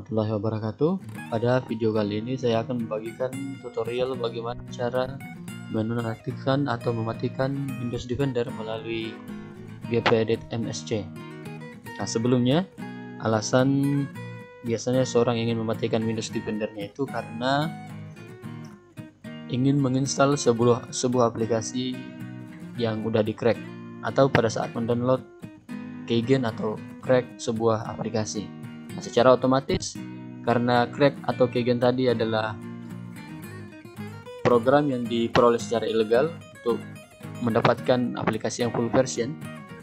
warahmatullahi wabarakatuh. Pada video kali ini saya akan membagikan tutorial bagaimana cara menonaktifkan atau mematikan Windows Defender melalui GPedit MSC. Nah, sebelumnya alasan biasanya seorang ingin mematikan Windows Defender-nya itu karena ingin menginstal sebuah aplikasi yang udah di-crack, atau pada saat mendownload keygen atau crack sebuah aplikasi. Nah, secara otomatis karena crack atau keygen tadi adalah program yang diperoleh secara ilegal untuk mendapatkan aplikasi yang full version,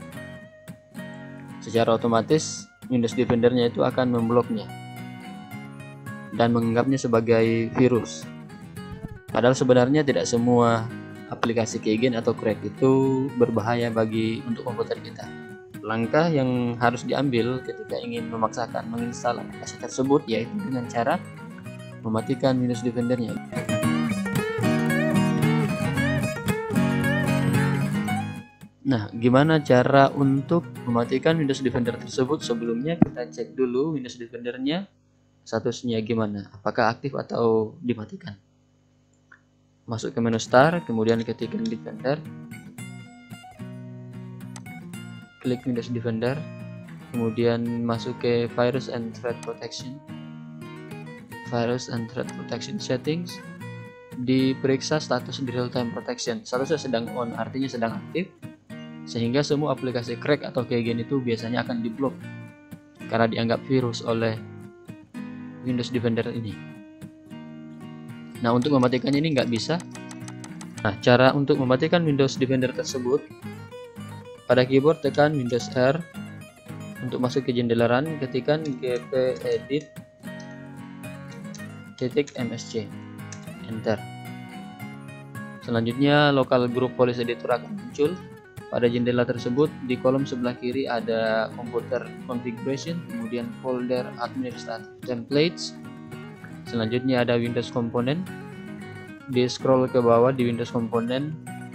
secara otomatis Windows Defender-nya itu akan membloknya dan menganggapnya sebagai virus. Padahal sebenarnya tidak semua aplikasi keygen atau crack itu berbahaya untuk komputer kita. Langkah yang harus diambil ketika ingin memaksakan menginstal aplikasi tersebut yaitu dengan cara mematikan Windows Defender-nya. Nah, gimana cara untuk mematikan Windows Defender tersebut? Sebelumnya kita cek dulu Windows Defender-nya statusnya gimana, apakah aktif atau dimatikan. Masuk ke menu Start, kemudian ketikkan Defender, klik Windows Defender, kemudian masuk ke Virus and Threat Protection, Virus and Threat Protection Settings, diperiksa status di Real Time Protection. Statusnya sedang on, artinya sedang aktif, sehingga semua aplikasi crack atau keygen itu biasanya akan diblok karena dianggap virus oleh Windows Defender ini. Nah, untuk mematikannya ini nggak bisa. Nah, cara untuk mematikan Windows Defender tersebut, pada keyboard tekan Windows R. Untuk masuk ke jendela run, ketikkan gpedit .msc, enter. Selanjutnya local group policy editor akan muncul. Pada jendela tersebut di kolom sebelah kiri ada computer configuration, kemudian folder administrative templates. Selanjutnya ada Windows Component. Di scroll ke bawah di Windows Component,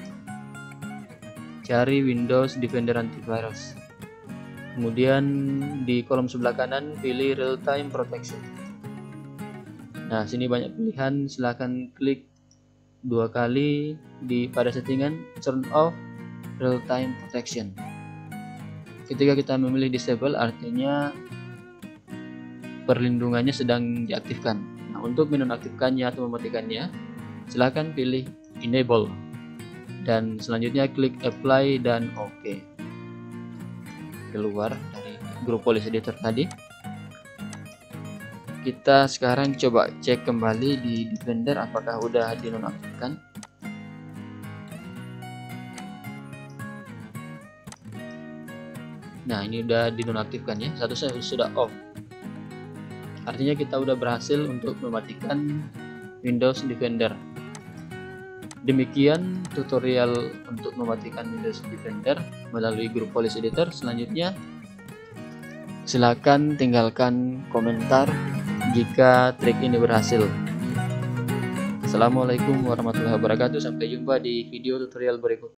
cari Windows Defender Antivirus. Kemudian di kolom sebelah kanan pilih Real Time Protection. Nah, sini banyak pilihan, silahkan klik 2 kali pada settingan Turn Off Real Time Protection. Ketika kita memilih Disable, artinya perlindungannya sedang diaktifkan. Nah, untuk menonaktifkannya atau mematikannya, silahkan pilih Enable. Dan selanjutnya klik Apply dan OK. Keluar dari grup policy editor tadi. Kita sekarang coba cek kembali di Defender apakah udah dinonaktifkan. Nah, ini udah dinonaktifkan ya, statusnya sudah off. Artinya kita udah berhasil untuk mematikan Windows Defender. Demikian tutorial untuk mematikan Windows Defender melalui grup policy editor. Selanjutnya silakan tinggalkan komentar jika trik ini berhasil. Assalamualaikum warahmatullahi wabarakatuh. Sampai jumpa di video tutorial berikutnya.